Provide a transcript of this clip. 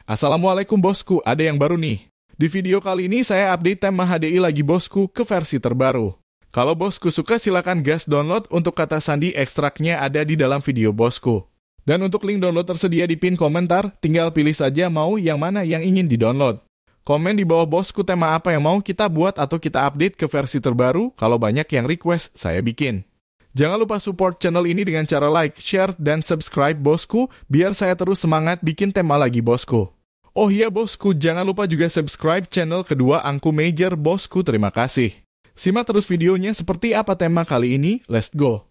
Assalamualaikum bosku, ada yang baru nih. Di video kali ini saya update tema HDI lagi bosku ke versi terbaru. Kalau bosku suka silakan gas download, untuk kata sandi ekstraknya ada di dalam video bosku. Dan untuk link download tersedia di pin komentar, tinggal pilih saja mau yang mana yang ingin di-download. Komen di bawah bosku tema apa yang mau kita buat atau kita update ke versi terbaru, kalau banyak yang request saya bikin. Jangan lupa support channel ini dengan cara like, share, dan subscribe bosku, biar saya terus semangat bikin tema lagi bosku. Oh iya bosku, jangan lupa juga subscribe channel kedua Angku Major bosku, terima kasih. Simak terus videonya seperti apa tema kali ini, let's go!